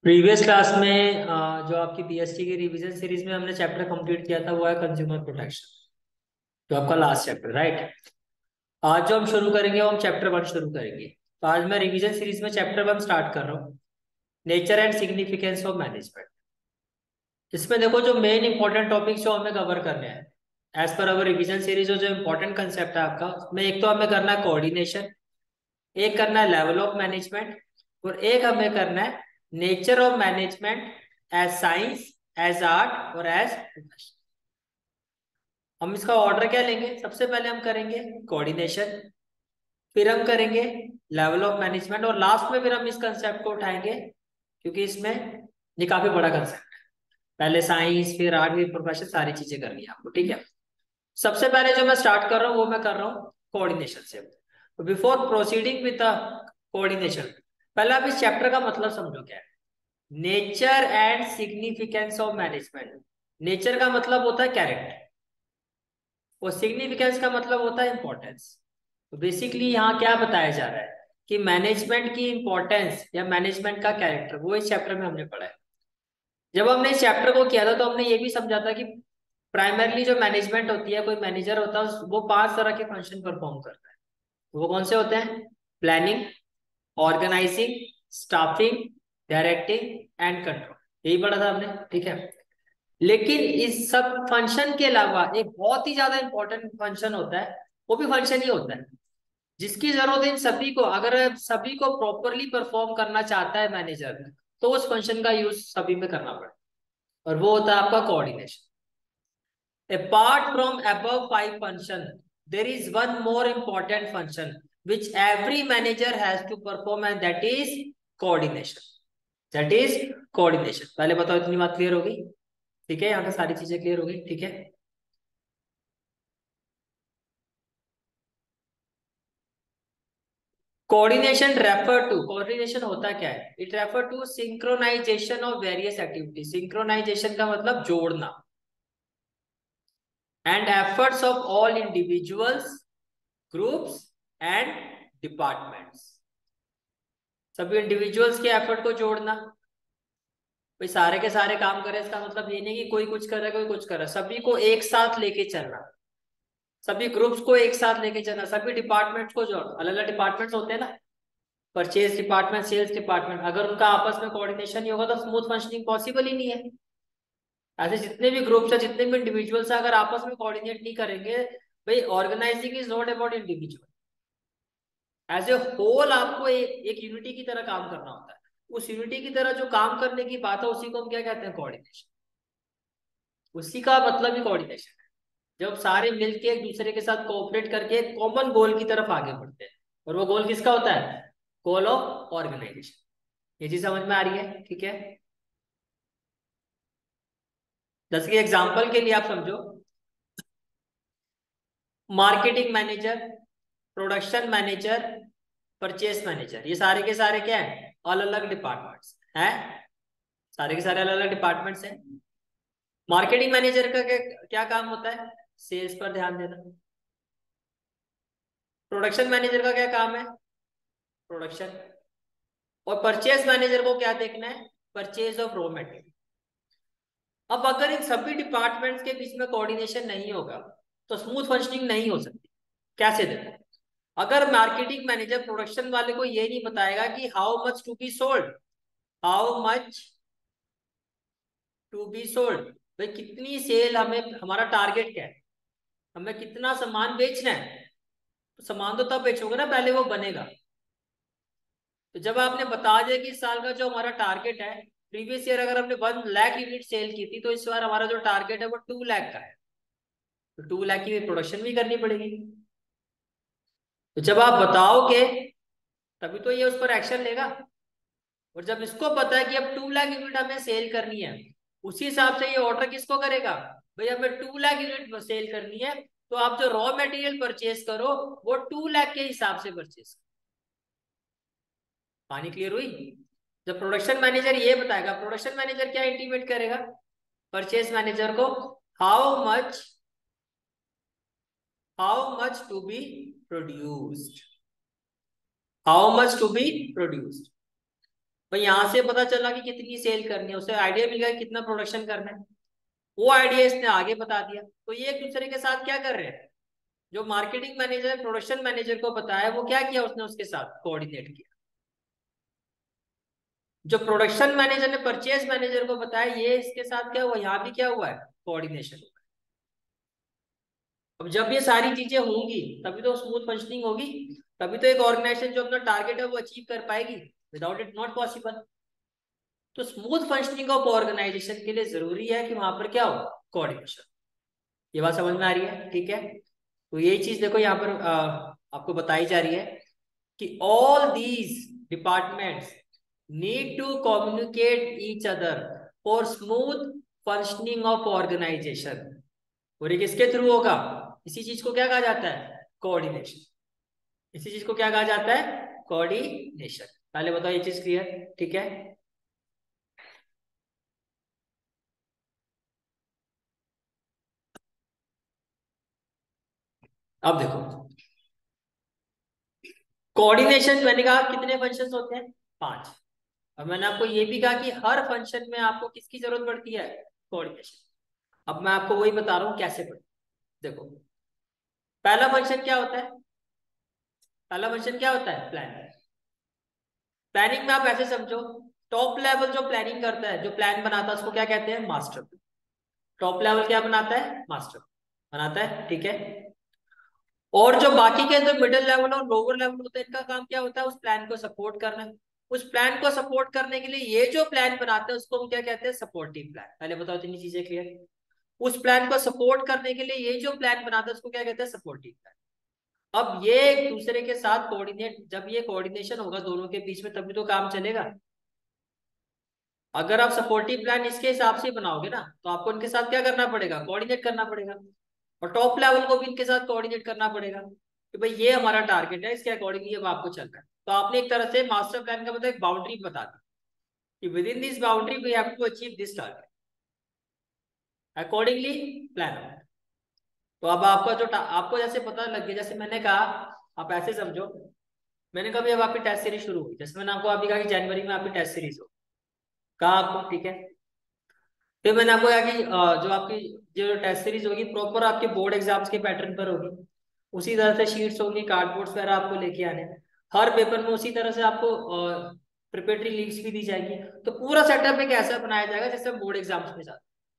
Previous class में जो आपकी पीएसटी की रिवीजन सीरीज में हमने चैप्टर कंप्लीट किया था वो है कंज्यूमर प्रोटेक्शन, जो आपका लास्ट चैप्टर राइट। आज जो हम शुरू करेंगे वो हम चैप्टर 1 शुरू करेंगे। तो आज मैं रिवीजन सीरीज में चैप्टर 1 स्टार्ट कर रहा हूँ, nature and significance of management. इसमें देखो जो मेन इंपॉर्टेंट टॉपिक जो हमें कवर करने हैं as per our revision series, जो इंपॉर्टेंट कंसेप्ट है आपका, उसमें एक तो हमें करना है कोऑर्डिनेशन, एक करना है लेवल ऑफ मैनेजमेंट, और एक हमें करना है nature of management as science, as art और एज प्रोफेशन। हम इसका ऑर्डर क्या लेंगे? सबसे पहले हम करेंगे कोऑर्डिनेशन, फिर हम करेंगे लेवल ऑफ मैनेजमेंट, और लास्ट में फिर हम इस कंसेप्ट को उठाएंगे क्योंकि इसमें ये काफी बड़ा कंसेप्ट है। पहले साइंस फिर आर्ट फिर प्रोफेशन, सारी चीजें करनी है आपको, ठीक है। सबसे पहले जो मैं स्टार्ट कर रहा हूँ वो मैं कर रहा हूँ कोऑर्डिनेशन से। Before proceeding with the coordination, पहले आप इस चैप्टर का मतलब समझो क्या है। Nature and significance of management. Nature का मतलब होता है कैरेक्टर, और सिग्निफिकेंस का मतलब होता है इंपॉर्टेंस। तो बेसिकली यहाँ क्या बताया जा रहा है कि मैनेजमेंट की इंपॉर्टेंस या मैनेजमेंट का कैरेक्टर, वो इस चैप्टर में हमने पढ़ा है। जब हमने इस चैप्टर को किया था तो हमने ये भी समझा था कि प्राइमरली जो मैनेजमेंट होती है, कोई मैनेजर होता है, वो 5 तरह के फंक्शन परफॉर्म करता है। वो कौन से होते हैं? Planning, organising, staffing, directing and control. यही पढ़ा था हमने, ठीक है। लेकिन इस सब फंक्शन के अलावा एक बहुत ही ज्यादा इंपॉर्टेंट फंक्शन होता है, वो भी फंक्शन ही होता है जिसकी जरूरत इन सभी को, अगर सभी को प्रॉपरली परफॉर्म करना चाहता है मैनेजर, तो उस फंक्शन का यूज सभी में करना पड़े, और वो होता है आपका coordination. Apart from above 5 function, there is one more important function which every manager has to perform, and that is coordination. That is coordination. पहले बताओ इतनी बात क्लियर हो गई? ठीक है, यहाँ पे सारी चीजें क्लियर हो गई, ठीक है। कोऑर्डिनेशन होता क्या है? It refer to synchronisation of various activity. Synchronisation का मतलब जोड़ना, and efforts of all individuals, groups and departments. सभी इंडिविजुअल्स के एफर्ट को जोड़ना। भाई सारे के सारे काम करे, इसका मतलब ये नहीं कि कोई कुछ कर रहा है कोई कुछ कर रहा है, सभी को एक साथ लेके चलना, सभी ग्रुप्स को एक साथ लेके चलना, सभी डिपार्टमेंट्स को जोड़ना। अलग अलग डिपार्टमेंट्स होते हैं ना, परचेज डिपार्टमेंट, सेल्स डिपार्टमेंट, अगर उनका आपस में कोऑर्डिनेशन नहीं होगा तो स्मूथ फंक्शनिंग पॉसिबल ही नहीं है। ऐसे जितने भी ग्रुप्स है, जितने भी इंडिविजुअल्स है, अगर आपस में कोऑर्डिनेट नहीं करेंगे, भाई organising is not about individual, as a whole आपको एक यूनिटी की तरह काम करना होता है। उस यूनिटी की तरह जो काम करने की बात है उसी को हम क्या कहते हैं? कोऑर्डिनेशन। उसी का मतलब ही कोऑर्डिनेशन है, जब सारे मिलके एक दूसरे के साथ कोऑपरेट करके एक कॉमन गोल की तरफ आगे बढ़ते हैं। और वो गोल किसका होता है? Goal of organisation. ये चीज समझ में आ रही है? ठीक है। जैसे कि एग्जांपल के लिए आप समझो, marketing manager, production manager, purchase manager, ये सारे के सारे क्या है? अलग अलग डिपार्टमेंट्स हैं। सारे के सारे अलग अलग डिपार्टमेंट्स हैं। मार्केटिंग मैनेजर का क्या क्या काम होता है? सेल्स पर ध्यान देना। प्रोडक्शन मैनेजर का क्या काम है? प्रोडक्शन। और परचेज मैनेजर को क्या देखना है? Purchase of raw material. अब अगर इन सभी डिपार्टमेंट्स के बीच में कोऑर्डिनेशन नहीं होगा तो स्मूथ फंक्शनिंग नहीं हो सकती। कैसे? देखो, अगर मार्केटिंग मैनेजर प्रोडक्शन वाले को ये नहीं बताएगा कि how much to be sold, how much to be sold, भाई कितनी सेल हमें, हमारा टारगेट क्या है, हमें कितना सामान बेचना है, तो सामान तो तब बेचोगे ना, पहले वो बनेगा। तो जब आपने बता दिया कि इस साल का जो हमारा टारगेट है, प्रीवियस ईयर अगर हमने 1 लाख यूनिट सेल की थी, तो इस बार हमारा जो टारगेट है वो 2 लाख का है, तो 2 लाख की प्रोडक्शन भी करनी पड़ेगी। तो जब आप बताओगे तभी तो ये उस पर एक्शन लेगा। और जब इसको पता है कि अब 2 लाख यूनिट हमें सेल करनी है, उसी हिसाब से ये ऑर्डर किसको करेगा? भाई हमें 2 लाख यूनिट सेल करनी है, तो आप जो रॉ मटेरियल परचेज करो वो 2 लाख के हिसाब से परचेज। पानी क्लियर हुई? जब प्रोडक्शन मैनेजर ये बताएगा, प्रोडक्शन मैनेजर क्या इंटीमेट करेगा परचेज मैनेजर को? How much, how much to be produced, how much to be produced. तो यहाँ से पता चला कि कितनी सेल करनी है, उसे आइडिया मिल गया कि कितना प्रोडक्शन करना है, वो आइडिया इसने आगे बता दिया। तो ये एक दूसरे के साथ क्या कर रहे हैं, जो मार्केटिंग मैनेजर प्रोडक्शन मैनेजर को बताया वो क्या किया, उसने उसके साथ कोऑर्डिनेट किया। जो प्रोडक्शन मैनेजर ने परचेज मैनेजर को बताया ये इसके साथ क्या हुआ, यहाँ भी क्या हुआ है, कोऑर्डिनेशन हुआ। अब जब ये सारी चीजें होंगी तभी तो स्मूथ फंक्शनिंग होगी, तभी तो एक ऑर्गेनाइजेशन जो अपना टारगेट है वो अचीव कर पाएगी। Without it not possible. तो स्मूथ फंक्शनिंग ऑफ ऑर्गेनाइजेशन के लिए जरूरी है कि वहां पर क्या हो, कोऑर्डिनेशन। ये बात समझ में आ रही है, ठीक है। तो यही चीज देखो यहाँ पर आपको बताई जा रही है कि all these departments need to communicate each other for smooth functioning of organisation. और ये किसके थ्रू होगा, इसी चीज को क्या कहा जाता है, कोऑर्डिनेशन। इसी चीज को क्या कहा जाता है, कोऑर्डिनेशन। पहले बताओ ये चीज क्लियर, ठीक है। अब देखो कोऑर्डिनेशन मैंने कहा कितने फंक्शंस होते हैं, 5। और मैंने आपको ये भी कहा कि हर फंक्शन में आपको किसकी जरूरत पड़ती है, कोऑर्डिनेशन। अब मैं आपको वही बता रहा हूँ कैसे पड़ती है। देखो पहला फंक्शन क्या होता है, पहला फंक्शन क्या होता है, प्लान। प्लानिंग में आप ऐसे समझो, टॉप लेवल जो प्लानिंग करता है, जो प्लान बनाता है उसको क्या कहते हैं, मास्टर। टॉप लेवल क्या बनाता है, मास्टर बनाता है, ठीक है। और जो बाकी के जो मिडिल लेवल और लोअर लेवल होते हैं इनका काम क्या होता है, उस प्लान को सपोर्ट करना। उस प्लान को सपोर्ट करने के लिए ये जो प्लान बनाते हैं उसको हम क्या कहते हैं, सपोर्टिव प्लान। पहले बताओ इतनी चीजें क्लियर। उस प्लान को सपोर्ट करने के लिए ये जो प्लान बनाता है उसको क्या कहते हैं, सपोर्टिव प्लान। अब ये एक दूसरे के साथ कोऑर्डिनेट, जब ये कोऑर्डिनेशन होगा दोनों के बीच में तभी तो काम चलेगा। अगर आप सपोर्टिव प्लान इसके हिसाब से बनाओगे ना तो आपको इनके साथ क्या करना पड़ेगा, कोऑर्डिनेट करना पड़ेगा। और टॉप लेवल को भी इनके साथ कोऑर्डिनेट करना पड़ेगा कि भाई ये हमारा टारगेट है, इसके अकॉर्डिंगली अब आपको चलना है। तो आपने एक तरह से मास्टर प्लान का मतलब एक बाउंड्री बता दी कि within this boundary we have to achieve this target, accordingly plan. तो अब आपका जो आपको जैसे पता लग गया, जैसे मैंने कहा, आप ऐसे समझो, मैंने कहा भी अब आपकी टेस्ट सीरीज शुरू हुई, जैसे मैंने आपको अभी कहा कि जनवरी में आपकी टेस्ट सीरीज हो, कहा आपको, ठीक है। फिर मैंने आपको कहा कि जो आपकी जो टेस्ट सीरीज होगी प्रॉपर आपके बोर्ड एग्जाम्स के पैटर्न पर होगी। उसी तरह से शीट्स होगी, कार्डबोर्ड्स वगैरह आपको लेके आने हैं। हर पेपर में उसी तरह से आपको प्रिपरेटरी लीव्स भी दी जाएगी। तो पूरा सेटअप एक ऐसा बनाया जाएगा जैसे हम बोर्ड एग्जाम्स में जाते।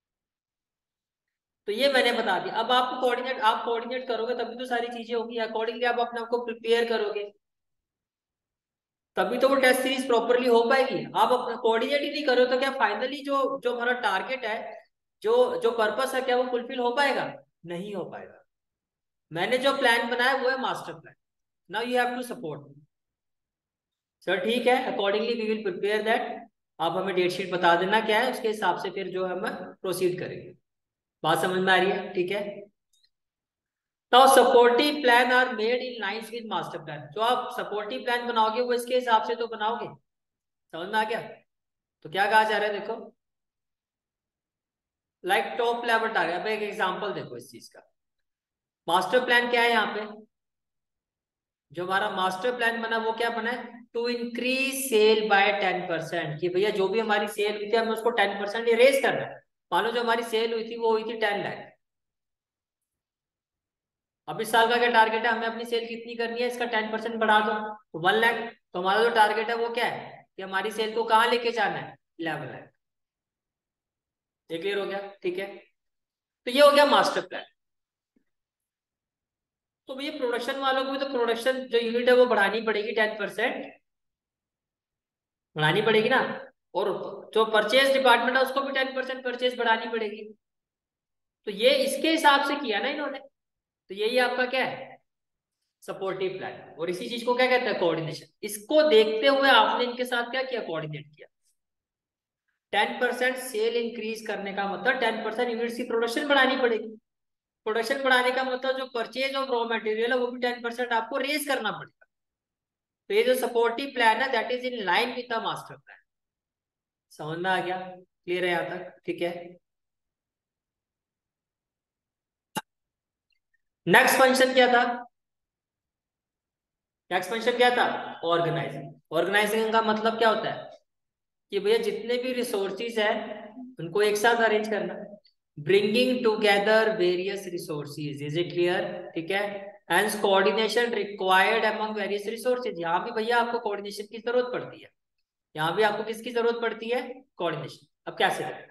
तो ये मैंने बता दिया। अब आपको कोऑर्डिनेट, आप कोऑर्डिनेट करोगे तभी तो सारी चीजें होगी, अकॉर्डिंगली आप अपने आप को प्रिपेयर करोगे तभी तो वो टेस्ट सीरीज प्रॉपरली हो पाएगी। आप अपना कोऑर्डिनेट ही नहीं करो तो क्या फाइनली जो जो हमारा टारगेट है, जो जो पर्पस है, क्या वो फुलफिल हो पाएगा, नहीं हो पाएगा। मैंने जो प्लान बनाया वो है master plan. Now you have to support. Sir ठीक है, accordingly we will prepare that. आप हमें डेट शीट बता देना क्या है, उसके हिसाब से फिर जो है हम प्रोसीड करेंगे। बात समझ में आ रही है, ठीक है। Now supportive plan are made in lines with master plan. जो आप सपोर्टिव प्लान बनाओगे वो इसके हिसाब से तो बनाओगे। समझ में आ गया। तो क्या कहा जा रहा है देखो, लाइक टॉप लेवल टारगेट। अब एक एग्जांपल देखो इस चीज का। मास्टर प्लान क्या है यहाँ पे, जो हमारा मास्टर प्लान बना वो क्या बना है, टू इंक्रीज सेल बाय 10%। कि भैया जो भी हमारी सेल हुई थी हमें उसको 10% रेज करना है। मान लो जो हमारी सेल हुई थी वो हुई थी 10 लाख। अब इस साल का क्या टारगेट है, हमें अपनी सेल कितनी करनी है, इसका 10% बढ़ा दो तो 1 लाख। तो हमारा जो टारगेट है वो क्या है कि हमारी सेल को कहाँ लेके जाना है, 11 लाख। ये क्लियर हो गया, ठीक है। तो ये हो गया मास्टर प्लान। तो भैया प्रोडक्शन वालों को भी तो प्रोडक्शन जो यूनिट है वो बढ़ानी पड़ेगी, 10% बढ़ानी पड़ेगी ना। और जो परचेज डिपार्टमेंट है उसको भी 10% परचेज बढ़ानी पड़ेगी। तो ये इसके हिसाब से किया ना इन्होंने। तो यही आपका क्या है, सपोर्टिव प्लान। और इसी चीज को क्या कहते हैं, कोऑर्डिनेशन। इसको देखते हुए आपने इनके साथ क्या किया, कोऑर्डिनेट किया। 10% सेल इंक्रीज करने का मतलब 10% यूनिट्स की प्रोडक्शन बढ़ानी पड़ेगी। प्रोडक्शन बढ़ाने का मतलब जो परचेज ऑफ रॉ मटेरियल है वो भी 10% आपको रेज करना पड़ेगा। तो ये जो सपोर्टिव प्लान है that is in line with the master plan. समझ में आ गया, क्लियर है यहाँ तक, ठीक है। नेक्स्ट फंक्शन क्या था, नेक्स्ट फंक्शन क्या था, ऑर्गेनाइजिंग। ऑर्गेनाइजिंग का मतलब क्या होता है, कि भैया जितने भी रिसोर्सिस है उनको एक साथ अरेंज करना, bringing together various resources, is it clear? ठीक है। And coordination required among various resources, यहाँ भी भैया आपको कोऑर्डिनेशन की जरूरत पड़ती है, यहाँ भी आपको किसकी जरूरत पड़ती है? कोऑर्डिनेशन। अब कैसे करें?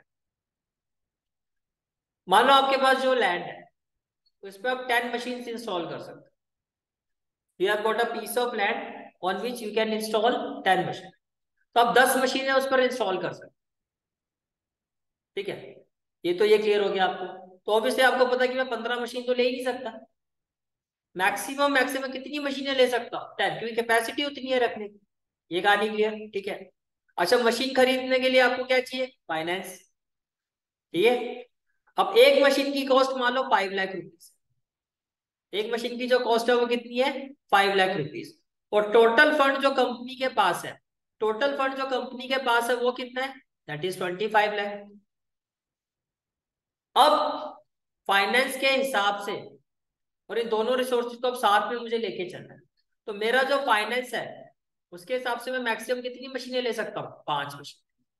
मान लो आपके पास जो लैंड है उस पर आप 10 मशीन इंस्टॉल कर सकते हो। You have got a piece of land on which you can install 10 machine, तो आप 10 मशीनें उस पर इंस्टॉल कर सकते हो। ठीक है, ये क्लियर हो गया आपको। तो ऑब्वियसली आपको पता है कि मैं 15 मशीन तो ले ही नहीं सकता, मैक्सिमम मैक्सिमम कितनी मशीनें ले सकता हूँ? 10, क्योंकि कैपेसिटी उतनी है रखने की। ये कहानी क्लियर? ठीक है। अच्छा, मशीन खरीदने के लिए आपको क्या चाहिए? फाइनेंस। ठीक है। अब एक मशीन की कॉस्ट मान लो 5 लाख रुपीज, एक मशीन की जो कॉस्ट है वो कितनी है? 5 लाख रुपीज। और टोटल फंड जो कंपनी के पास है, टोटल फंड जो कंपनी के पास है वो कितना है? That is 25 lakh. अब फाइनेंस के हिसाब से और इन दोनों रिसोर्सेज को अब साथ में मुझे लेके चलना है, तो मेरा जो फाइनेंस है उसके हिसाब से मैं मैक्सिमम कितनी मशीनें ले सकता हूँ? 5 मशीन।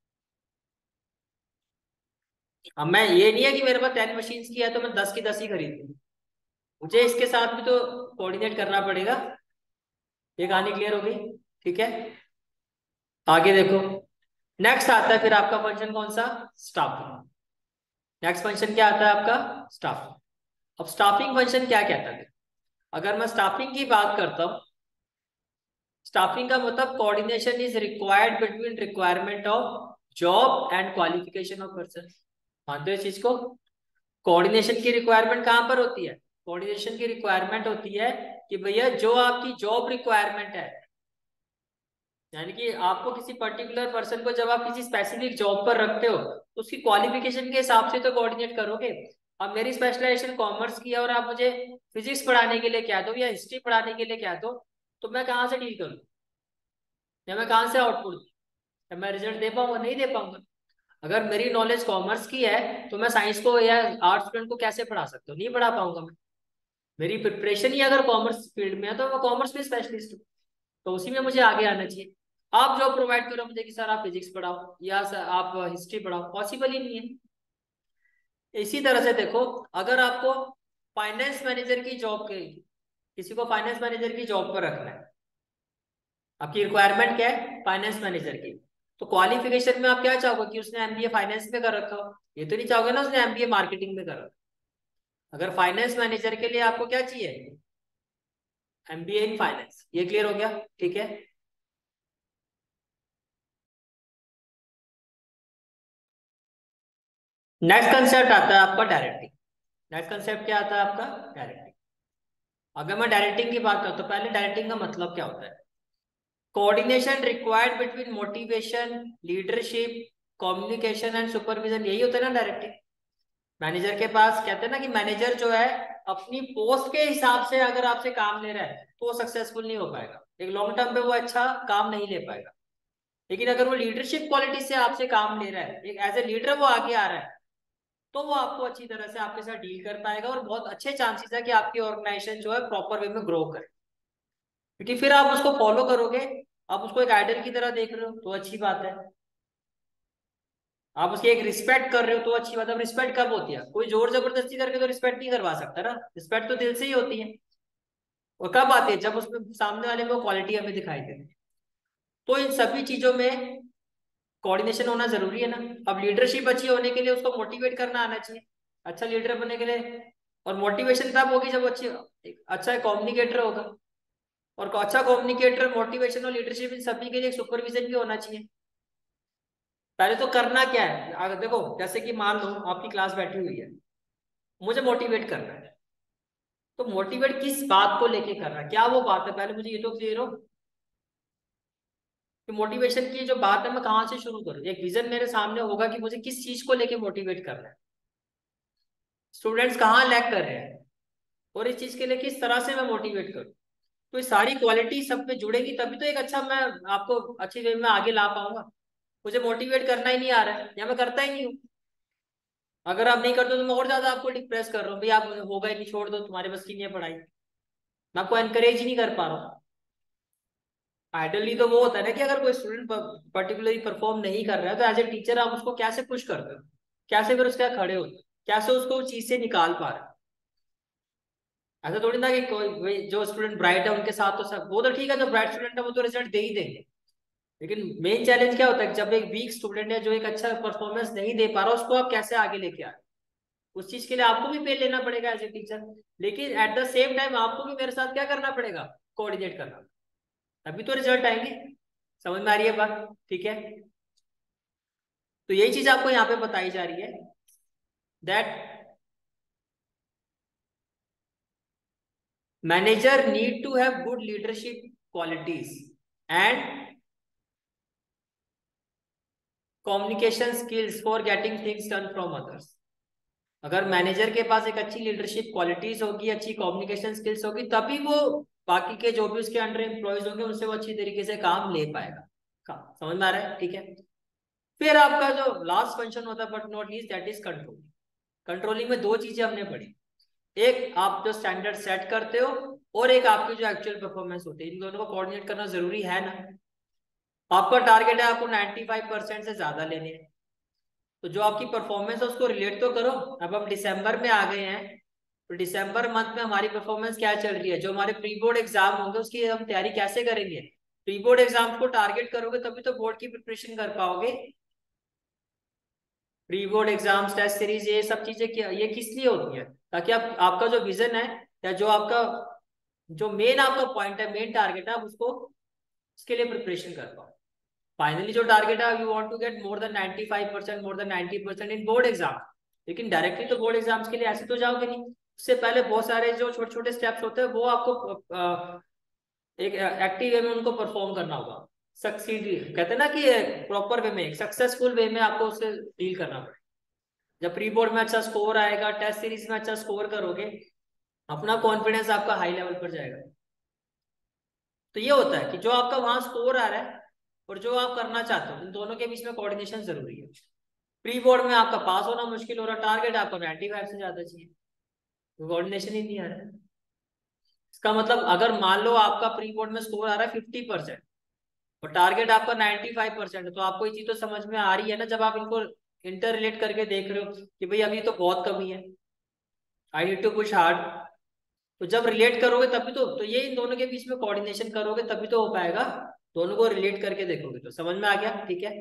अब मैं, ये नहीं है कि मेरे पास 10 मशीन की है तो मैं 10 की 10 ही खरीद लूँ, मुझे इसके साथ भी तो कोऑर्डिनेट करना पड़ेगा। ये कहानी क्लियर हो गई? ठीक है। आगे देखो, नेक्स्ट आता है फिर आपका फंक्शन कौन सा? स्टाफिंग। नेक्स्ट फंक्शन क्या आता है आपका? स्टाफिंग। अब स्टाफिंग फंक्शन क्या कहता है? अगर मैं स्टाफिंग की बात करता हूँ, स्टाफिंग का मतलब coordination is required between requirement of job and qualification of person. मानते हो इस चीज को? कोऑर्डिनेशन की रिक्वायरमेंट कहां पर होती है? कोऑर्डिनेशन की रिक्वायरमेंट होती है कि भैया जो आपकी जॉब रिक्वायरमेंट है, यानी कि आपको किसी पर्टिकुलर पर्सन को जब आप किसी स्पेसिफिक जॉब पर रखते हो तो उसकी क्वालिफिकेशन के हिसाब से तो कोऑर्डिनेट करोगे। अब मेरी स्पेशलाइजेशन कॉमर्स की है और आप मुझे फिजिक्स पढ़ाने के लिए क्या दो या हिस्ट्री पढ़ाने के लिए क्या दो, तो मैं कहाँ से डील करूँ, या मैं कहाँ से आउटपुट दूँ, या मैं रिजल्ट दे पाऊंगा? नहीं दे पाऊंगा। अगर मेरी नॉलेज कॉमर्स की है तो मैं साइंस को या आर्ट्स स्टूडेंट को कैसे पढ़ा सकता हूँ? नहीं पढ़ा पाऊंगा मैं। मेरी प्रिपरेशन ही अगर कॉमर्स फील्ड में है तो मैं कॉमर्स में स्पेशलिस्ट हूँ, तो उसी में मुझे आगे आना चाहिए। आप जॉब प्रोवाइड करो मुझे कि सर आप फिजिक्स पढ़ाओ या सर आप हिस्ट्री पढ़ाओ, पॉसिबल ही नहीं है। इसी तरह से देखो, अगर आपको फाइनेंस मैनेजर की जॉब के, किसी को फाइनेंस मैनेजर की जॉब पर रखना है, आपकी रिक्वायरमेंट क्या है? फाइनेंस मैनेजर की। तो क्वालिफिकेशन में आप क्या चाहोगे? कि उसने एमबीए फाइनेंस में कर रखा हो? ये तो नहीं चाहोगे ना उसने एमबीए मार्केटिंग में कर रखा। अगर फाइनेंस मैनेजर के लिए आपको क्या चाहिए? MBA in finance. ये क्लियर हो गया? ठीक है। नेक्स्ट कंसेप्ट आता है आपका डायरेक्टिंग। नेक्स्ट कंसेप्ट क्या आता है आपका? डायरेक्टिंग। अगर मैं डायरेक्टिंग की बात करूं तो पहले डायरेक्टिंग का मतलब क्या होता है? Coordination required between motivation, leadership, communication and supervision, यही होता है ना डायरेक्टिंग। मैनेजर के पास कहते हैं ना कि मैनेजर जो है अपनी पोस्ट के हिसाब से अगर आपसे काम ले रहा है तो वो सक्सेसफुल नहीं हो पाएगा, एक लॉन्ग टर्म पे वो अच्छा काम नहीं ले पाएगा। लेकिन अगर वो लीडरशिप क्वालिटी से आपसे काम ले रहा है, एक एज ए लीडर वो आगे आ रहा है, तो वो आपको अच्छी तरह से आपके साथ डील कर पाएगा और बहुत अच्छे चांसेस है कि आपकी ऑर्गेनाइजेशन जो है प्रॉपर वे में ग्रो करे। क्योंकि फिर आप उसको फॉलो करोगे, आप उसको एक आइडल की तरह देख रहे हो तो अच्छी बात है, आप उसकी एक रिस्पेक्ट कर रहे हो तो अच्छी बात है। रिस्पेक्ट कब होती है? कोई जोर जबरदस्ती करके तो रिस्पेक्ट नहीं करवा सकता ना, रिस्पेक्ट तो दिल से ही होती है। और कब आती है? जब उसमें सामने वाले में क्वालिटी हमें दिखाई दे। तो इन सभी चीजों में कोऑर्डिनेशन होना जरूरी है ना। अब लीडरशिप अच्छी होने के लिए उसको मोटिवेट करना आना चाहिए, अच्छा लीडर बनने के लिए। और मोटिवेशन तब होगी जब अच्छी, एक अच्छा कम्युनिकेटर होगा, और अच्छा कम्युनिकेटर, मोटिवेशन और लीडरशिप इन सभी के लिए सुपरविजन भी होना चाहिए। पहले तो करना क्या है? अगर देखो, जैसे कि मान लो आपकी क्लास बैठी हुई है, मुझे मोटिवेट करना है, तो मोटिवेट किस बात को लेके करना है, क्या वो बात है? पहले मुझे ये तो क्लियर हो कि मोटिवेशन की जो बात है मैं कहाँ से शुरू करूँ। एक विजन मेरे सामने होगा कि मुझे किस चीज को लेके मोटिवेट करना है, स्टूडेंट्स कहाँ लैग कर रहे हैं, और इस चीज के लिए किस तरह से मैं मोटिवेट करूँ। तो ये सारी क्वालिटी सब पे जुड़ेगी तभी तो एक अच्छा मैं आपको अच्छी वे में आगे ला पाऊंगा। मुझे मोटिवेट करना ही नहीं आ रहा है या मैं करता ही नहीं हूँ, अगर आप नहीं करते हो तो मैं और ज्यादा आपको डिप्रेस कर रहा हूँ, भाई आप होगा ही नहीं, छोड़ दो, तुम्हारे बस की नहीं है पढ़ाई। मैं आपको एनकरेज ही नहीं कर पा रहा हूँ। आइडली तो वो होता है ना कि अगर कोई स्टूडेंट पर्टिकुलरली परफॉर्म नहीं कर रहा है तो एज ए टीचर आप उसको कैसे पुश करते हो, कैसे फिर उसके खड़े होते हो, कैसे उसको उस चीज से निकाल पा रहे हो। ऐसा थोड़ी ना कि कोई जो स्टूडेंट ब्राइट है उनके साथ तो सब वो तो ठीक है, जो ब्राइट स्टूडेंट है वो तो रिजल्ट दे ही देंगे। लेकिन मेन चैलेंज क्या होता है कि जब एक वीक स्टूडेंट है जो एक अच्छा परफॉर्मेंस नहीं दे पा रहा उसको आप कैसे आगे लेके आ रहे हो। उस चीज के लिए आपको भी पे लेना पड़ेगा एज ए टीचर, लेकिन एट द सेम टाइम आपको भी मेरे साथ क्या करना पड़ेगा, कोऑर्डिनेट करना, तभी तो रिजल्ट आएंगे। समझ में आ रही है बात, ठीक है। तो यही चीज आपको यहाँ पे बताई जा रही है that manager need to have good leadership qualities and communication skills for getting things done from others. अगर मैनेजर के पास एक अच्छी लीडरशिप क्वालिटीज होगी, अच्छी कम्युनिकेशन स्किल्स होगी, तभी वो बाकी के जो भी उसके अंडर एम्प्लॉयज होंगे उनसे वो अच्छी तरीके से काम ले पाएगा। समझ में आ रहा है, ठीक है। फिर आपका जो लास्ट फंक्शन होता है but not least, that is control. Controlling में दो चीजें हमने पढ़ी, एक आप जो स्टैंडर्ड सेट करते हो और एक आपकी जो एक्चुअल परफॉर्मेंस होती है, इन दोनों को कोऑर्डिनेट करना जरूरी है ना। आपका टारगेट है आपको 95% से ज्यादा लेने हैं, तो जो आपकी परफॉर्मेंस है उसको रिलेट तो करो। अब हम दिसंबर में आ गए हैं, तो दिसंबर मंथ में हमारी परफॉर्मेंस क्या चल रही है, जो हमारे प्री बोर्ड एग्जाम होंगे उसकी हम तैयारी कैसे करेंगे। प्री बोर्ड एग्जाम को टारगेट करोगे तभी तो बोर्ड की प्रिपरेशन कर पाओगे। Pre board exams, test series, ये सब चीजें क्या ये किस लिए होती है, ताकि आप आपका जो विजन है या जो आपका जो मेन आपका पॉइंट है, मेन टारगेट है, आप उसको उसके लिए प्रिपरेशन कर पाओ। फाइनली जो टारगेट है you want to get more than 95%, more than 90% in board exam. लेकिन डायरेक्टली तो बोर्ड एग्जाम्स के लिए ऐसे तो जाओगे नहीं, उससे पहले बहुत सारे जो छोटे छोटे स्टेप्स होते हैं वो आपको एक एक्टिव वे में उनको परफॉर्म करना होगा। सक्सीड कहते हैं ना कि प्रॉपर वे में, सक्सेसफुल वे में आपको उससे डील करना पड़ेगा। जब प्री बोर्ड में अच्छा स्कोर आएगा, टेस्ट सीरीज में अच्छा स्कोर करोगे, अपना कॉन्फिडेंस आपका हाई लेवल पर जाएगा। तो ये होता है कि जो आपका वहां स्कोर आ रहा है और जो आप करना चाहते हो, इन दोनों के बीच में कोऑर्डिनेशन जरूरी है। प्री बोर्ड में आपका पास होना मुश्किल हो रहा, टारगेट आपको 95 से ज्यादा चाहिए, तो कोऑर्डिनेशन ही नहीं आ रहा है। इसका मतलब अगर मान लो आपका प्री बोर्ड में स्कोर आ रहा है 50% और टारगेट आपका 95% है, तो आपको ये चीज तो समझ में आ रही है ना, जब आप इनको इंटर रिलेट करके देख रहे हो कि भाई अभी तो बहुत कमी है, I need to push hard. तो जब रिलेट करोगे तभी तो ये इन दोनों के बीच में कोऑर्डिनेशन करोगे तभी तो हो पाएगा। दोनों को रिलेट करके देखोगे तो समझ में आ गया, ठीक है।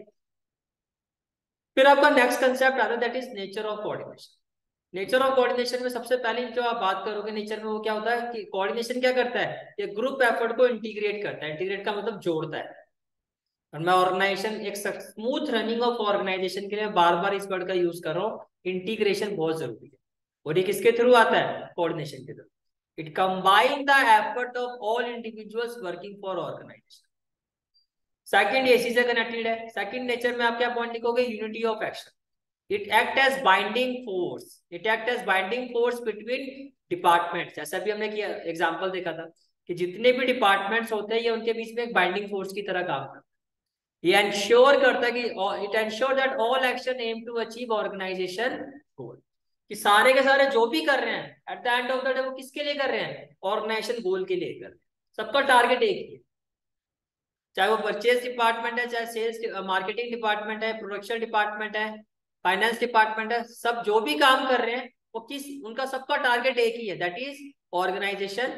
फिर आपका नेक्स्ट कंसेप्ट आता है that is nature of coordination. Nature of coordination में सबसे पहले जो आप बात करोगे नेचर में, वो क्या होता है कि कोऑर्डिनेशन क्या करता है, ये ग्रुप एफर्ट को इंटीग्रेट करता है। इंटीग्रेट का मतलब जोड़ता है। और मैं ऑर्गेनाइजेशन, एक स्मूथ रनिंग ऑफ ऑर्गेनाइजेशन के लिए बार बार इस वर्ड का यूज कर रहा हूँ, इंटीग्रेशन बहुत जरूरी है। और ये किसके थ्रू आता है, कोऑर्डिनेशन के through. It combine the effort of all individuals working for organisation. Second, ये चीजें कनेक्टेड है। सेकंड नेचर में आप क्या पॉइंट लिखोगे, unity of action. It act as binding force, it act as binding force between departments. जैसा भी हमने किया एग्जांपल देखा था कि जितने भी डिपार्टमेंट्स होते हैं ये उनके बीच में एक बाइंडिंग फोर्स की तरह काम करता है। ये इंश्योर करता है कि it ensure that all action aim to achieve organisation goal. कि सारे के सारे जो भी कर रहे हैं at the end of the day वो किसके लिए कर रहे हैं, ऑर्गेनाइजेशन गोल के लिए कर रहे हैं। सबका टारगेट एक ही है, चाहे वो परचेज डिपार्टमेंट है, चाहे सेल्स मार्केटिंग डिपार्टमेंट है, प्रोडक्शन डिपार्टमेंट है, फाइनेंस डिपार्टमेंट है, सब जो भी काम कर रहे हैं वो किस, उनका सबका टारगेट एक ही है, दैट इज ऑर्गेनाइजेशन।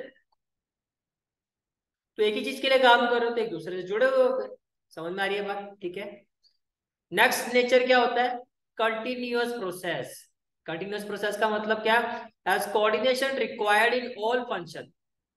तो एक ही चीज के लिए काम कर रहे हो तो एक दूसरे से जुड़े हुए होते हैं। समझ में आ रही है बात, ठीक है। नेक्स्ट नेचर क्या होता है, कंटिन्यूअस प्रोसेस। कंटिन्यूअस प्रोसेस का मतलब क्या, as coordination required in all function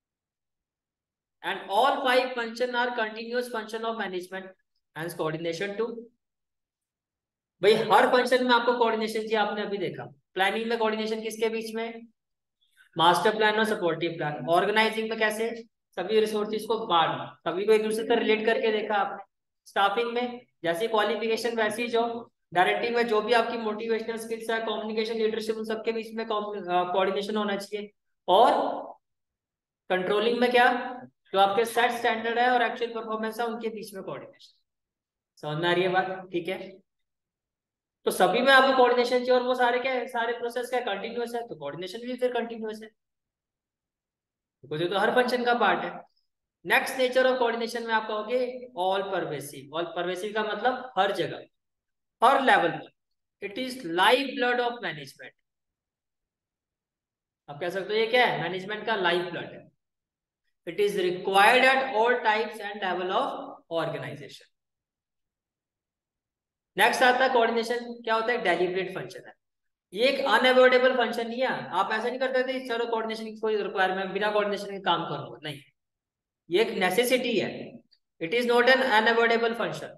and all five function are continuous function of management, hence coordination too। भाई हर फंक्शन में आपको कोऑर्डिनेशन चाहिए, आपने अभी देखा प्लानिंग में कोऑर्डिनेशन किसके बीच में, मास्टर प्लान और सपोर्टिव प्लान। ऑर्गेनाइजिंग में कैसे, सभी रिसोर्सेज को बांटना, सभी को एक दूसरे से रिलेट करके देखा आपने। स्टाफिंग में जैसी क्वालिफिकेशन वैसी जॉब। डायरेक्टिंग में जो भी आपकी मोटिवेशनल स्किल्स है, कम्युनिकेशन, लीडरशिप, उन सबके बीच में कोऑर्डिनेशन होना चाहिए। और कंट्रोलिंग में क्या, जो आपके सेट स्टैंडर्ड है और एक्चुअल परफॉर्मेंस है उनके बीच में कोऑर्डिनेशन। समझ में आ रही है बात, ठीक है। तो सभी में आपको कोऑर्डिनेशन चाहिए और वो सारे क्या है, सारे प्रोसेस क्या कंटिन्यूअस है, तो कोऑर्डिनेशन भी फिर कंटिन्यूअस है, बिकॉज ये तो हर फंक्शन का पार्ट है। नेक्स्ट नेचर ऑफ कोऑर्डिनेशन में आप कहोगे ऑल परवेसिव। ऑल परवेसिव का मतलब हर जगह, हर लेवल पर। It is life blood of management. आप कह सकते हो ये क्या है, मैनेजमेंट का लाइफ ब्लड है। It is required at all types and level of organisation. Next आता है कोऑर्डिनेशन क्या होता है, डेलिब्रेट फंक्शन है। ये एक अनअवॉइडेबल फंक्शन नहीं है। आप ऐसा नहीं करते थे चलो कोऑर्डिनेशन की कोई रिक्वायरमेंट, बिना कोऑर्डिनेशन के काम करूंगा, नहीं। ये एक नेसेसिटी है। It is not an unavoidable function.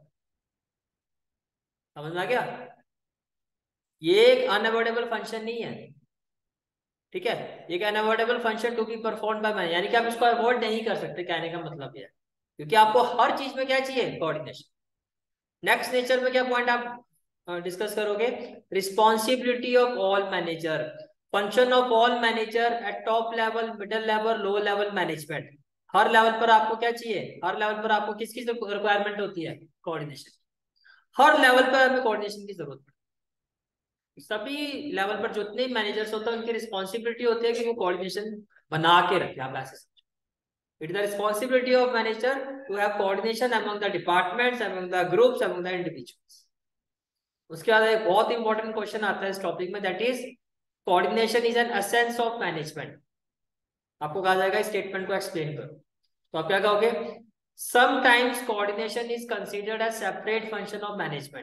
समझ में आ गया? ये एक अनअवॉइडेबल फंक्शन नहीं है, ठीक है। एक unavoidable function to be perform by man, यानी कि आप इसको अवॉइड नहीं कर सकते, कहने का मतलब ये है। क्योंकि आपको हर चीज में क्या चाहिए, कोऑर्डिनेशन। नेक्स्ट नेचर में क्या पॉइंट आप डिस्कस करोगे, responsibility of all manager, function of all manager at top level, middle level, low level management. हर लेवल पर आपको क्या चाहिए, हर लेवल पर आपको किसकी रिक्वायरमेंट होती है, कोऑर्डिनेशन। हर लेवल पर हमें कोऑर्डिनेशन की जरूरत पड़ती है। सभी लेवल पर जितने मैनेजर्स होते हैं उनकी रिस्पॉन्सिबिलिटी होती है कि वो कोऑर्डिनेशन बना के रखे। आप ऐसे समझो, it is the responsibility of manager to have coordination among the departments, among the groups, among the individuals. उसके बाद एक बहुत इंपॉर्टेंट क्वेश्चन आता है इस टॉपिक में, that is coordination is an essence of management. आपको कहा जाएगा स्टेटमेंट को एक्सप्लेन करो, तो आप क्या कहोगे, sometimes coordination is considered as separate function of management.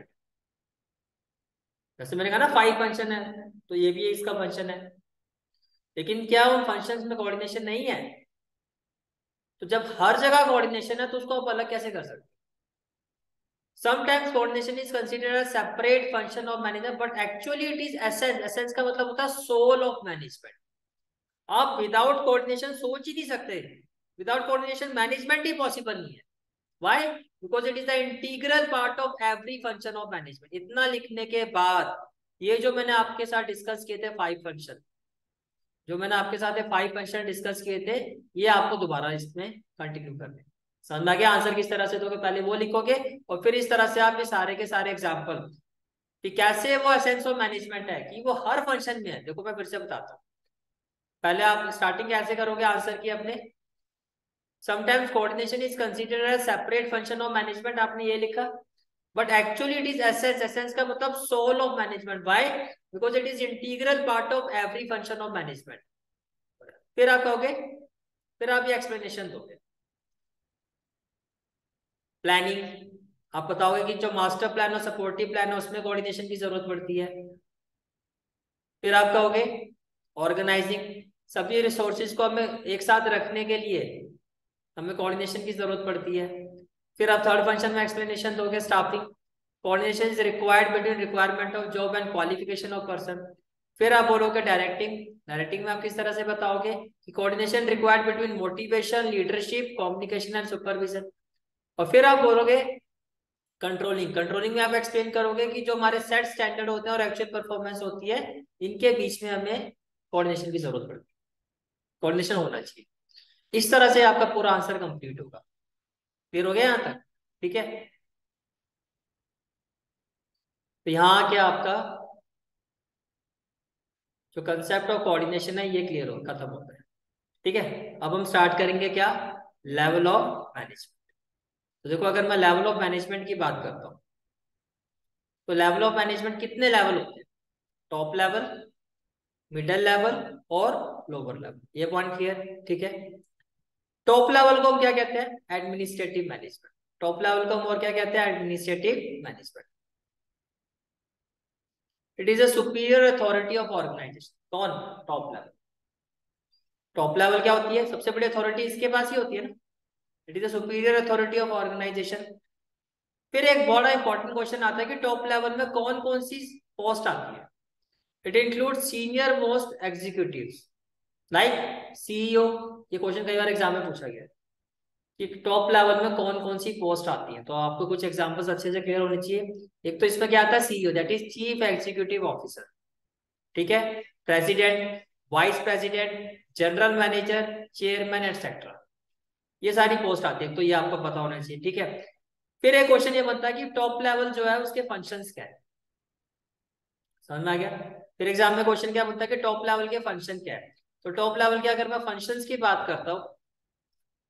जैसे मैंने कहा ना 5 फंक्शन है, तो ये भी इसका फंक्शन है। लेकिन क्या उन फंक्शंस में कोऑर्डिनेशन नहीं है? तो जब हर जगह कोऑर्डिनेशन है तो उसको आप अलग कैसे कर सकते हैं? Sometimes coordination is considered a separate function of manager, but actually it is essence. Essence का मतलब होता है soul of management. आप विदाउट कोऑर्डिनेशन सोच ही नहीं सकते। विदाउट कोऑर्डिनेशन मैनेजमेंट ही पॉसिबल नहीं है। Why? Because it is the integral part of every function of management. इतना लिखने के बाद ये जो मैंने आपके साथ डिस्कस किए थे 5 फंक्शन, जो मैंने आपके साथ 5 फंक्शन डिस्कस किए थे, ये आपको दोबारा इसमें कंटिन्यू करने। समझ में आ गया? आंसर किस तरह से दोगे, पहले वो लिखोगे और फिर इस तरह से आप ये सारे के सारे एग्जाम्पल कि कैसे वो एसेंस ऑफ मैनेजमेंट है कि वो हर फंक्शन में है। देखो मैं फिर से बताता हूँ, पहले आप स्टार्टिंग कैसे करोगे आंसर की अपने, sometimes coordination is considered as separate function of management, आपने ये लिखा। But actually it is essence. Essence का मतलब soul of management. Why? Because it is integral part of every function of management. फिर आप कहोगे, फिर आप ये एक्सप्लेनेशन दोगे। प्लानिंग, आप बताओगे कि जो मास्टर प्लान और सपोर्टिव प्लान है उसमें कोऑर्डिनेशन की जरूरत पड़ती है। फिर आप कहोगे ऑर्गेनाइजिंग, सभी रिसोर्सेज को हमें एक साथ रखने के लिए हमें कोऑर्डिनेशन की जरूरत पड़ती है। फिर आप थर्ड फंक्शन में एक्सप्लेनेशन दोगे, staffing, coordination is required between requirement of job and qualification of person. फिर आप बोलोगे डायरेक्टिंग, डायरेक्टिंग में आप किस तरह से बताओगे कि coordination required between motivation, leadership, communication and supervision. और फिर आप बोलोगे कंट्रोलिंग, कंट्रोलिंग में आप एक्सप्लेन करोगे कि जो हमारे सेट स्टैंडर्ड होते हैं और एक्चुअल परफॉर्मेंस होती है, इनके बीच में हमें कोऑर्डिनेशन की जरूरत पड़ती है, कोऑर्डिनेशन होना चाहिए। इस तरह से आपका पूरा आंसर कंप्लीट होगा। क्लियर हो गया यहाँ तक? ठीक है, तो यहाँ क्या आपका जो कंसेप्ट ऑफ कोऑर्डिनेशन है ये क्लियर हो खत्म होता है। ठीक है, अब हम स्टार्ट करेंगे क्या, लेवल ऑफ मैनेजमेंट। तो देखो अगर मैं लेवल ऑफ मैनेजमेंट की बात करता हूँ, तो लेवल ऑफ मैनेजमेंट कितने लेवल होते हैं, टॉप लेवल, मिडिल लेवल और लोअर लेवल। ये पॉइंट क्लियर? ठीक है, टॉप लेवल को हम क्या कहते हैं, एडमिनिस्ट्रेटिव मैनेजमेंट। टॉप लेवल को हम और क्या कहते हैं, administrative management. It is a superior authority of organisation. कौन? Top level. टॉप लेवल क्या होती है, सबसे बड़ी अथॉरिटी इसके पास ही होती है ना। It is a superior authority of organisation. फिर एक बड़ा इंपॉर्टेंट क्वेश्चन आता है कि टॉप लेवल में कौन कौन सी पोस्ट आती है। It include senior most executives like CEO. ये क्वेश्चन कई बार एग्जाम में पूछा गया है कि टॉप लेवल में कौन कौन सी पोस्ट आती है, तो आपको कुछ एग्जांपल्स अच्छे से क्लियर होने चाहिए। एक तो इसमें क्या आता है, CEO, that is chief executive officer. ठीक है, president, vice president, general manager, chairman etcetera, ये सारी पोस्ट आती है, तो ये आपको पता होना चाहिए। ठीक है, फिर एक क्वेश्चन ये बनता है कि टॉप लेवल जो है उसके फंक्शंस क्या है। समझ में आ गया? फिर एग्जाम में क्वेश्चन क्या बनता है कि टॉप लेवल के फंक्शन क्या है। तो टॉप लेवल के अगर मैं फंक्शंस की बात करता हूँ,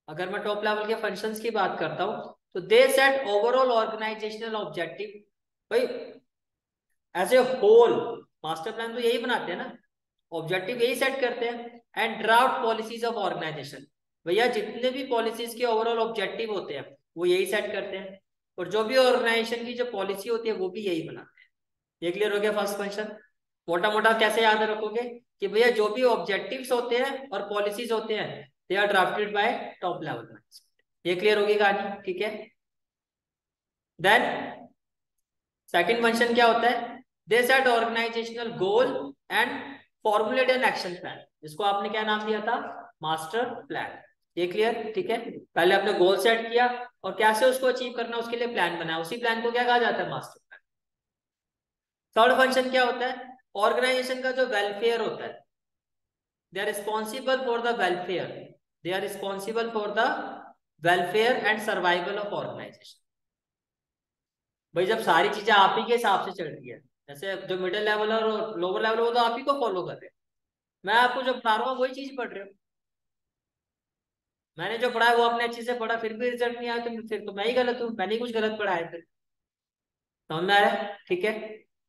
अगर मैं टॉप लेवल के फंक्शंस की बात करता हूँ तो they set overall organisational objective. भाई as a whole master plan तो यही बनाते हैं ना, ऑब्जेक्टिव यही सेट करते हैं। And draft policies of organisation, भैया जितने भी पॉलिसीज के ओवरऑल ऑब्जेक्टिव होते हैं वो यही सेट करते हैं, और जो भी ऑर्गेनाइजेशन की जो पॉलिसी होती है वो भी यही बनाते हैं। ये क्लियर हो गया फर्स्ट फंक्शन। मोटा मोटा कैसे याद रखोगे कि भैया जो भी ऑब्जेक्टिव्स होते हैं और पॉलिसीज होते हैं they are drafted by top level management. ये क्लियर होगी कहानी, ठीक है। देन सेकंड फंक्शन क्या होता है, they set organisational goal and formulate an action plan, जिसको आपने क्या नाम दिया था, मास्टर प्लान। ये क्लियर, ठीक है। पहले आपने गोल सेट किया और कैसे उसको अचीव करना उसके लिए प्लान बनाया, उसी प्लान को क्या कहा जाता है, मास्टर प्लान। थर्ड फंक्शन क्या होता है, ऑर्गेनाइजेशन का जो वेलफेयर होता है, they are responsible for the welfare, they are responsible for the welfare and survival of organisation. भाई जब सारी चीजें आप ही के हिसाब से चल रही है, जैसे जो मिडिल लेवल और लोअर लेवल वो तो आप ही को फॉलो कर रहे हैं, मैं आपको जो पढ़ा रहा हूँ वही चीज पढ़ रहे हो। मैंने जो पढ़ा है वो अपने अच्छे से पढ़ा, फिर भी रिजल्ट नहीं आया तो फिर तो मैं ही गलत हूँ, मैंने ही कुछ गलत पढ़ा है फिर। समझ में आ रहा है, ठीक है।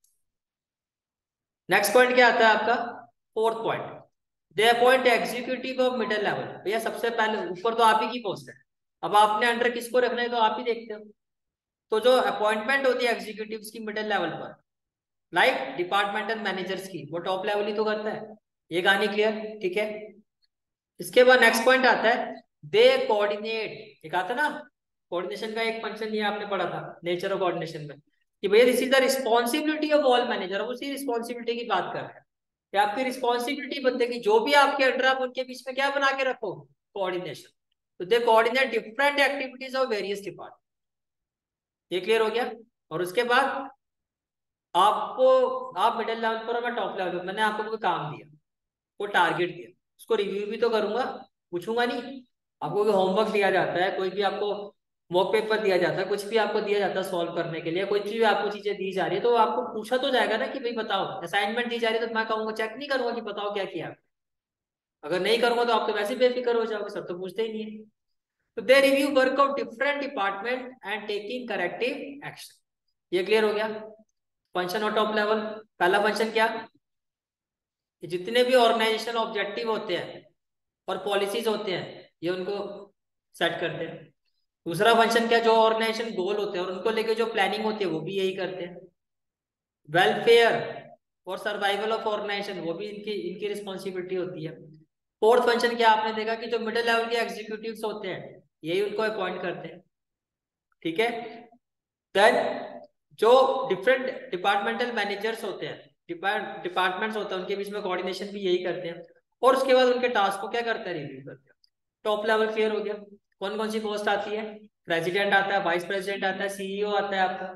नेक्स्ट पॉइंट क्या आता है आपका, fourth point, they appoint executive of middle level. भैया सबसे पहले ऊपर तो आप ही की पोस्ट है, अब आपने अंडर किसको रखना है तो आप ही देखते हो। तो जो अपॉइंटमेंट होती है एग्जीक्यूटिव की मिडिल लेवल पर, लाइक डिपार्टमेंटल मैनेजर्स की, वो टॉप लेवल ही तो करता है। ये कहानी क्लियर, ठीक है। इसके बाद नेक्स्ट पॉइंट आता है, दे कोऑर्डिनेट। एक आता ना कोऑर्डिनेशन का एक फंक्शन, ये आपने पढ़ा था नेचर ऑफ कोऑर्डिनेशन में, कि भैया this is the responsibility of all manager. अब उसी रिस्पॉन्सिबिलिटी की बात कर रहे हैं कि आपकी रिस्पॉन्सिबिलिटी बनते की जो भी आपके अंडर, आप उनके बीच में क्या बना के रखो, कोऑर्डिनेशन। तो they coordinate different activities of various department. ये क्लियर हो गया। और उसके बाद आपको, आप मिडिल लेवल पर, मैं टॉप लेवल पर, मैंने आपको कोई काम दिया, वो टारगेट दिया, उसको रिव्यू भी तो करूंगा, पूछूंगा नहीं। आपको कोई होमवर्क दिया जाता है, कोई भी आपको मॉक पेपर दिया जाता है, कुछ भी आपको दिया जाता है सॉल्व करने के लिए, कोई भी आपको चीजें दी जा रही है तो आपको पूछा तो जाएगा ना कि भाई बताओ। असाइनमेंट दी जा रही है तो मैं कहूंगा, चेक नहीं करूंगा कि बताओ क्या किया। अगर नहीं करूंगा तो आप तो वैसे ही बेफिक्र हो जाओगे, सब तो पूछते ही नहीं है। तो they review work of different department and taking corrective action. ये क्लियर हो गया फंक्शन और टॉप लेवल। पहला फंक्शन क्या, कि जितने भी ऑर्गेनाइजेशनल ऑब्जेक्टिव होते हैं और पॉलिसीज होते हैं ये उनको सेट करते हैं। दूसरा फंक्शन क्या, जो ऑर्गेनाइजेशन गोल होते हैं और उनको लेके जो प्लानिंग होती है वो भी यही करते हैं। वेलफेयर और सर्वाइवल ऑफ ऑर्गेनाइजेशन वो भी इनकी इनकी रिस्पॉन्सिबिलिटी होती है। फोर्थ फंक्शन क्या, आपने देखा कि जो मिडिल लेवल के एग्जीक्यूटिव्स होते हैं यही उनको अपॉइंट करते हैं, ठीक है। देन जो डिफरेंट डिपार्टमेंटल मैनेजर्स होते हैं, डिपार्टमेंट्स होते हैं, उनके बीच में कोऑर्डिनेशन भी यही करते हैं। और उसके बाद उनके टास्क को क्या करते हैं, रिव्यू करते हैं। टॉप लेवल क्लियर हो गया। कौन कौन सी पोस्ट आती है, प्रेसिडेंट आता है, वाइस प्रेसिडेंट आता है, सीईओ आता है आपका।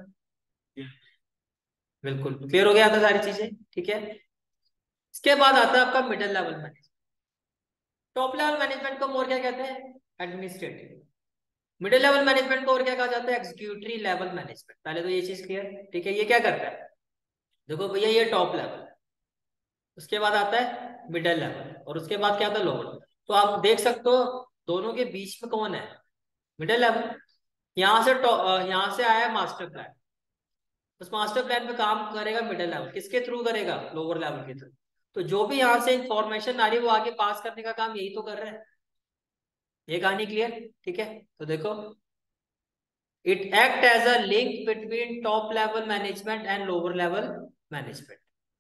बिल्कुल क्लियर हो गया था सारी चीजें, ठीक है। इसके बाद आता है आपका middle level management. Top level management को और क्या कहते हैं, एडमिनिस्ट्रेटिव। मिडिल लेवल मैनेजमेंट को और क्या कहा जाता है, एग्जीक्यूटिव लेवल मैनेजमेंट। पहले तो ये चीज क्लियर, ठीक है। ये क्या करता है, देखो भैया ये टॉप लेवल है, उसके बाद आता है मिडिल लेवल, और उसके बाद क्या आता है, लोअर। तो आप देख सकते हो दोनों के बीच में कौन है, मिडिल लेवल। यहाँ से आया मास्टर प्लान, उस मास्टर प्लान पे काम करेगा मिडिल लेवल, किसके थ्रू करेगा, लोअर लेवल के थ्रू। तो जो भी यहाँ से इंफॉर्मेशन आ रही है वो आगे पास करने का काम यही तो कर रहे हैं। ये कहानी क्लियर, ठीक है। तो देखो, it act as a link between top level management and lower level management.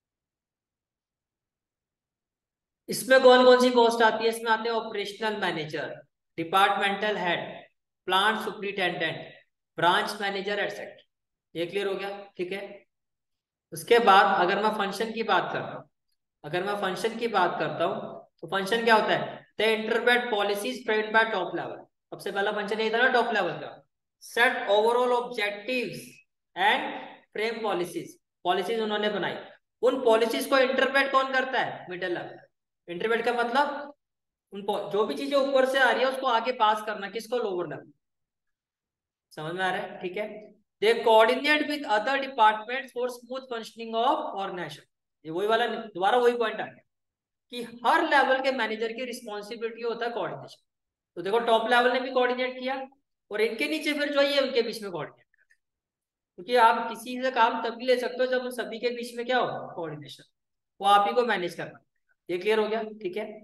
इसमें कौन कौन सी पोस्ट आती है, इसमें आते हैं operational manager, departmental head, plant superintendent, branch manager etcetera. ये क्लियर हो गया, ठीक है। उसके बाद अगर मैं फंक्शन की बात करता हूँ, अगर मैं फंक्शन की बात करता हूँ तो फंक्शन क्या होता है, the interpret policies framed by top level. सबसे पहला फंक्शन यही था ना टॉप लेवल का, set overall objectives and frame policies. Policies उन्होंने बनाई, उन पॉलिसीज को इंटरप्रेट कौन करता है, मिडिल लेवल। इंटरप्रेट का मतलब उन जो भी चीजें ऊपर से आ रही है उसको आगे पास करना, किसको, लोअर लेवल। समझ में आ रहा है, ठीक है। They coordinate with other department for smooth functioning of organisation. ये वही वाला, दोबारा वही पॉइंट आ गया कि हर लेवल के मैनेजर की रिस्पॉन्सिबिलिटी होता है कोऑर्डिनेशन। तो देखो टॉप लेवल ने भी कोऑर्डिनेट किया, और इनके नीचे फिर जो है ये उनके बीच में कोऑर्डिनेट, क्योंकि आप किसी से काम तभी ले सकते हो जब उन सभी के बीच में क्या हो, कोऑर्डिनेशन, वो आप ही को मैनेज करना। ये क्लियर हो गया, ठीक है।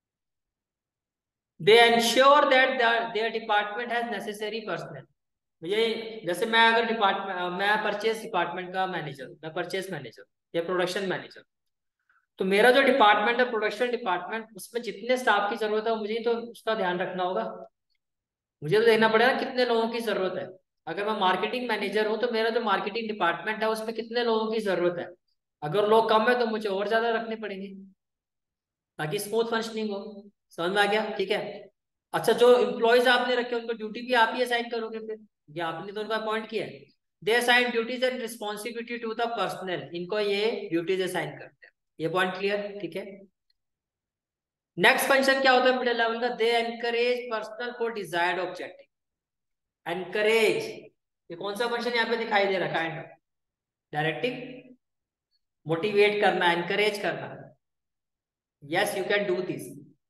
They ensure that their department has necessary personnel. मुझे, जैसे मैं अगर डिपार्टमेंट, मैं परचेस डिपार्टमेंट का मैनेजर हूँ, मैं परचेस मैनेजर या प्रोडक्शन मैनेजर, तो मेरा जो डिपार्टमेंट है प्रोडक्शन डिपार्टमेंट, उसमें जितने स्टाफ की जरूरत है मुझे तो उसका ध्यान रखना होगा। मुझे तो देखना पड़ेगा कितने लोगों की जरूरत है। अगर मैं मार्केटिंग मैनेजर हूँ तो मेरा जो मार्केटिंग डिपार्टमेंट है उसमें कितने लोगों की जरूरत है। अगर लोग कम है तो मुझे और ज्यादा रखने पड़ेंगे ताकि स्मूथ फंक्शनिंग हो। समझ में आ गया, ठीक है। अच्छा, जो इम्प्लॉयज आपने रखे उनको ड्यूटी भी आप ही असाइन करोगे फिर, ये आपने तो उनका अपॉइंट किया है। They assign duties and responsibility to the personnel, इनको ये ड्यूटीज असाइन करते हैं। ये पॉइंट क्लियर, ठीक है। नेक्स्ट फंक्शन क्या होता है मिडिल लेवल का, they encourage personnel for desired objective. Encourage, ये कौन सा फंक्शन यहाँ पे दिखाई दे रहा है, काइंड ऑफ डायरेक्टिंग, मोटिवेट करना, एनकरेज करना। Yes you can do this,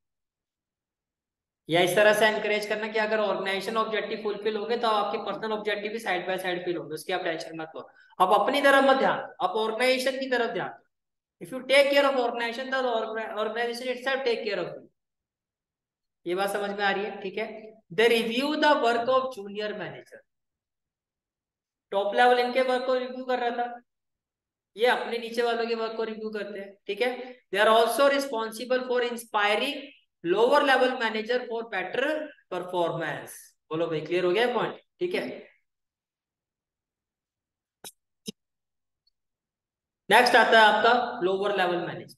या इस तरह से एनकरेज करना कि अगर ऑर्गेनाइजेशन ऑब्जेक्टिव फुलफिल होंगे तो आपके पर्सनल ऑब्जेक्टिव भी साइड बाय साइड फिल होंगे, उसकी आप टेंशन मत लो। आप अपनी तरफ मत ध्यान दो, आप ऑर्गेनाइजेशन की तरफ ध्यान दो। If you take care of organisation the organisation itself take care of you. ये बात समझ में आ रही है, ठीक है। They review the work of junior manager, top level इनके वर्क को रिव्यू कर रहा था, ये अपने नीचे वालों के वर्क को रिव्यू करते हैं, ठीक है। They are also responsible for inspiring lower level manager for better performance. बोलो भाई, क्लियर हो गया पॉइंट, ठीक है। नेक्स्ट आता है आपका लोअर लेवल मैनेजर।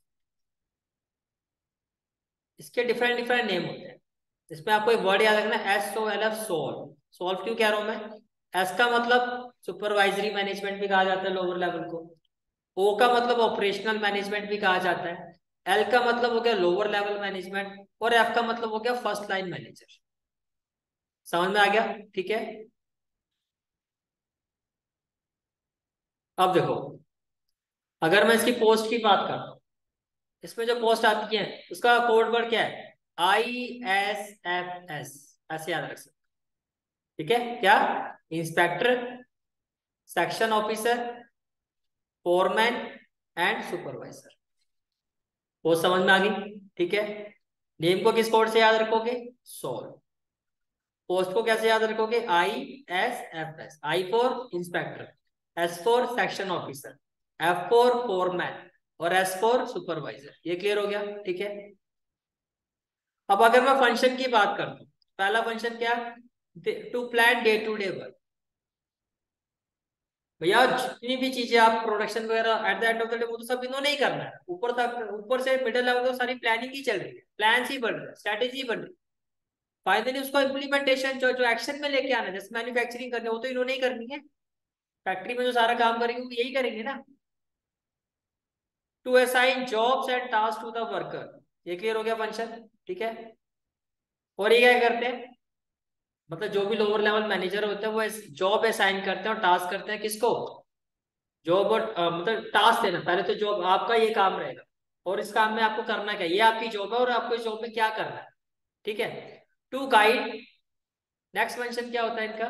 इसके डिफरेंट डिफरेंट नेम होते हैं। इसमें आपको एक वर्ड याद रखना, SOLF, सोल्व। सोल्व क्यों कह रहा हूं मैं, एस का मतलब सुपरवाइजरी मैनेजमेंट भी कहा जाता है लोअर लेवल को, ओ का मतलब ऑपरेशनल मैनेजमेंट भी कहा जाता है, एल का मतलब हो गया लोअर लेवल मैनेजमेंट, और एफ का मतलब हो गया फर्स्ट लाइन मैनेजर। समझ में आ गया, ठीक है। अब देखो, अगर मैं इसकी पोस्ट की बात करता हूँ, इसमें जो पोस्ट आती है उसका कोड वर्ड क्या है, ISFS, ऐसे याद रख सकते, ठीक है। क्या, inspector, section officer, foreman and supervisor. वो समझ में आ गई, ठीक है। नेम को किस कोड से याद रखोगे, सोल। पोस्ट को कैसे याद रखोगे, ISFS, I for inspector, S for section officer, F for foreman, और S फॉर सुपरवाइजर। ये क्लियर हो गया, ठीक है। अब अगर मैं फंक्शन की बात करता हूँ, पहला फंक्शन क्या, to plan day to day work. भैया जितनी भी चीजें आप प्रोडक्शन वगैरह at the end of the day वो तो सब इन्होंने ही करना है, ऊपर तक, ऊपर से मिडिल लेवल तो सारी प्लानिंग ही चल रही है, प्लान ही बन रहा है, स्ट्रेटेजी बन रही है। फाइनली उसको इम्प्लीमेंटेशन जो जो एक्शन में लेके आना है, जैसे मैन्युफैक्चरिंग करनी है वो तो इन्होंने ही करनी है, फैक्ट्री में जो सारा काम करेंगे वो यही करेंगे ना। To assign jobs and task to the worker, ये क्लियर हो गया फंक्शन, ठीक है। और ये क्या करते हैं, मतलब जो भी लोअर लेवल मैनेजर होते हैं वो जॉब असाइन करते हैं और टास्क करते हैं किसको, जॉब, और मतलब टास्क देना, पहले तो जॉब आपका ये काम रहेगा, और इस काम में आपको करना क्या, ये आपकी जॉब है और आपको इस जॉब में क्या करना है, ठीक है। टू गाइड, नेक्स्ट मेंशन क्या होता है इनका,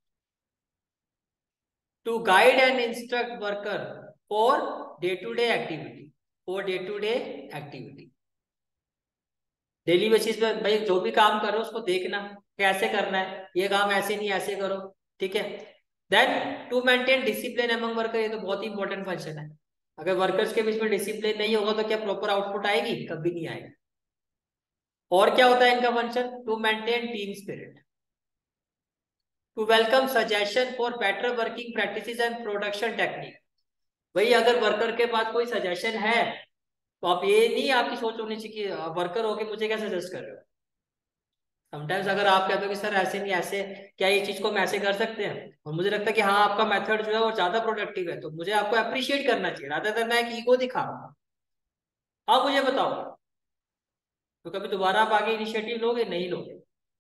to guide and instruct worker for day to day activity, for day to day activity. Daily basis पे भाई जो भी काम करो उसको देखना कैसे करना है, ये काम ऐसे नहीं ऐसे करो, ठीक है। Then to maintain discipline among worker, ये तो बहुत ही इंपॉर्टेंट फंक्शन है। अगर वर्कर्स के बीच में डिसिप्लिन नहीं होगा तो क्या प्रॉपर आउटपुट आएगी, कभी नहीं आएगी। और क्या होता है इनका function, to maintain team spirit, to welcome suggestion for better working practices and production technique. भाई अगर वर्कर के पास कोई सजेशन है तो आप, ये नहीं आपकी सोच होनी चाहिए कि वर्कर होके मुझे क्या सजेस्ट कर रहे हो। समटाइम्स अगर आप कहते हो कि सर ऐसे नहीं ऐसे, क्या ये चीज को हम ऐसे कर सकते हैं, और मुझे लगता है कि हाँ आपका मेथड जो है वो ज्यादा प्रोडक्टिव है, तो मुझे आपको अप्रिशिएट करना चाहिए रादर देन मैं एक ईगो दिखा रहा हूँ। आप मुझे बताओ, तो कभी दोबारा आप आगे इनिशिएटिव लोगे, नहीं लोगे।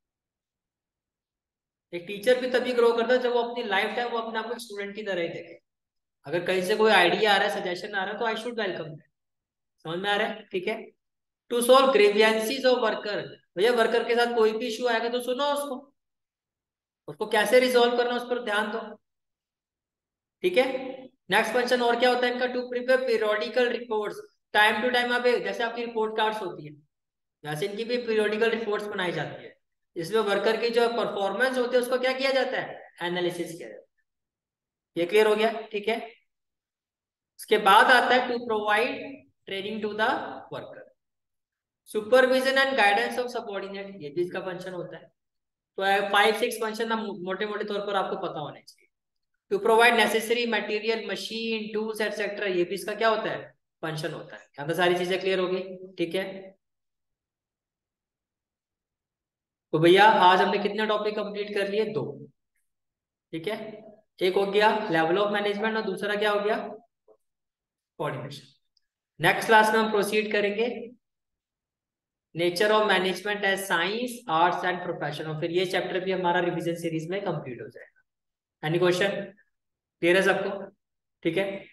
एक टीचर भी तभी ग्रो करता है जब वो अपनी लाइफ टाइम वो अपने आप को स्टूडेंट की तरह ही देखे। अगर कहीं से कोई आइडिया आ रहा है, सजेशन आ रहा है, तो आई शुड वेलकम। समझ में आ रहा है, ठीक है। To solve grievances of worker, भैया वर्कर के साथ कोई भी इशू आएगा तो सुनो उसको, उसको कैसे रिजोल्व करना उस पर ध्यान दो। ठीक है। नेक्स्ट क्वेश्चन और क्या होता है इनका, to prepare periodical reports, time to time आप जैसे आपकी रिपोर्ट कार्ड्स होती है वैसे इनकी भी पीरियोडिकल रिपोर्ट्स बनाई जाती है, इसमें वर्कर की जो परफॉर्मेंस होती है उसको क्या किया जाता है, एनालिसिस किया जाता है। ये क्लियर हो गया, ठीक है। उसके बाद आता है to provide training to the worker, supervision and guidance of subordinate, ये भी इसका फंक्शन होता है। तो 5-6 फंक्शन ना मोटे मोटे तौर पर आपको पता होने चाहिए। To provide necessary material machine tools etcetera, ये भी इसका क्या होता है, फंक्शन होता है। यहाँ पे सारी चीजें क्लियर हो गई, ठीक है। तो भैया आज हमने कितने टॉपिक कंप्लीट कर लिए, 2। ठीक है, एक हो गया लेवल ऑफ मैनेजमेंट और दूसरा क्या हो गया, कोऑर्डिनेशन। नेक्स्ट क्लास में हम प्रोसीड करेंगे nature of management as science arts and profession, और फिर ये चैप्टर भी हमारा रिवीजन सीरीज में कंप्लीट हो जाएगा। एनी क्वेश्चन, क्लियर है सबको, ठीक है।